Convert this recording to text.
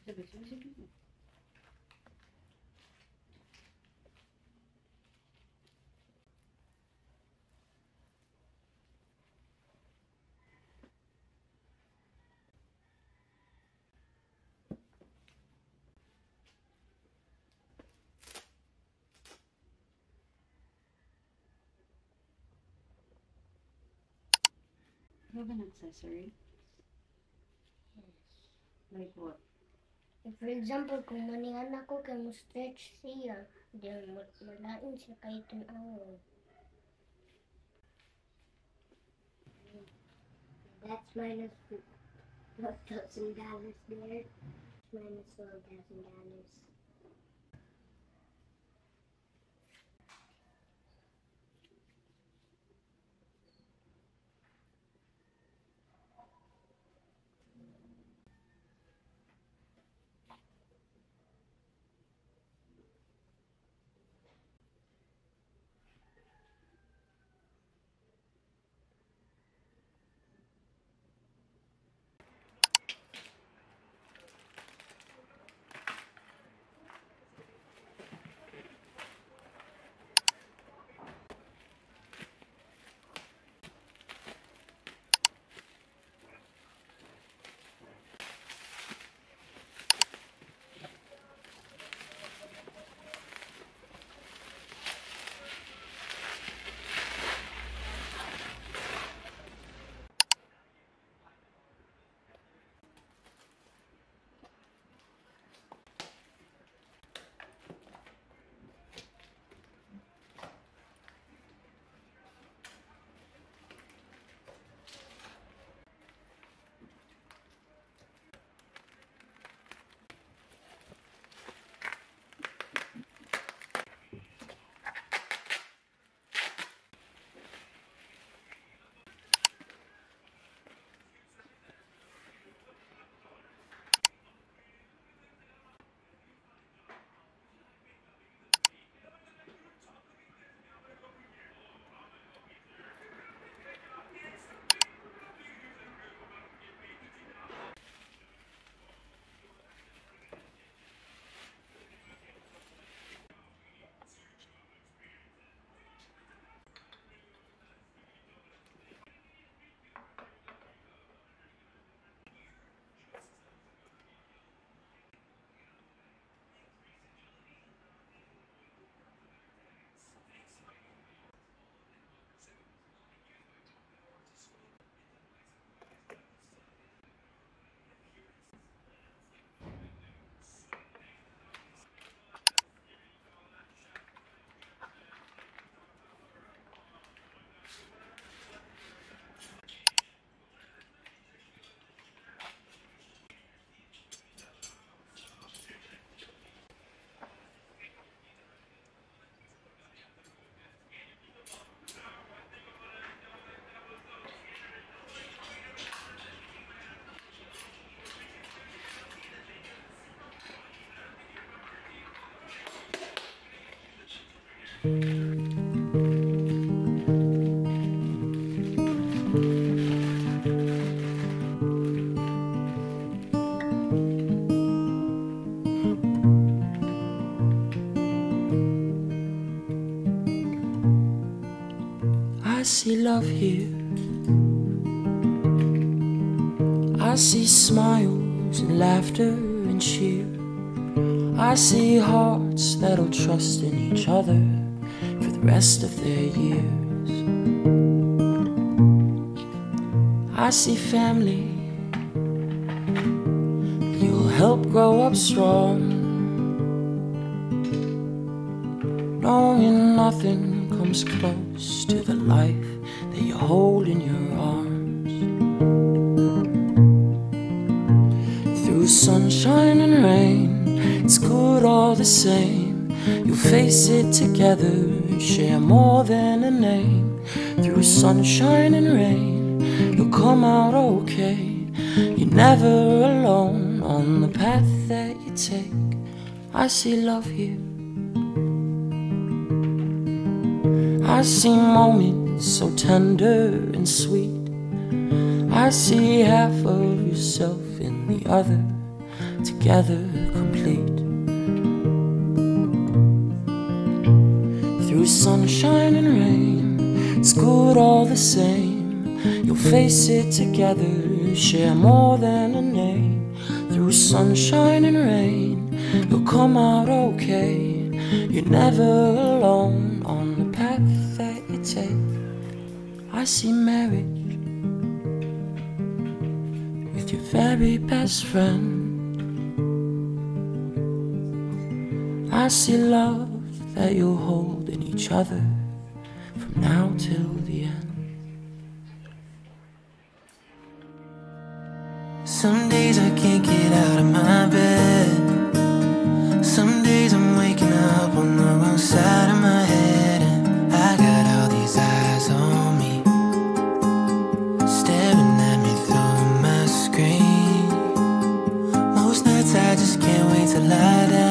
You have an accessory? Like what? For example, kung manihan ako kay mo stretch siya, then malain siya kay tan-awon. That's minus $12,000 there. Minus $12,000. I see love here. I see smiles and laughter and cheer. I see hearts that'll trust in each other for the rest of their years. I see family that you'll help grow up strong, knowing nothing comes close to the life that you hold in your arms. Through sunshine and rain, it's good all the same. You'll face it together, share more than a name. Through sunshine and rain, you'll come out okay. You're never alone on the path that you take. I see love here. I see moments so tender and sweet. I see half of yourself in the other. together complete. Through sunshine and rain, it's good all the same. You'll face it together, share more than a name. Through sunshine and rain, you'll come out okay. You're never alone on the path that you take. I see marriage with your very best friend. I see love that you'll hold in each other from now till the end. Some days I can't get out of my bed. Some days I'm waking up on the wrong side of my head, and I got all these eyes on me, staring at me through my screen. Most nights I just can't wait to lie down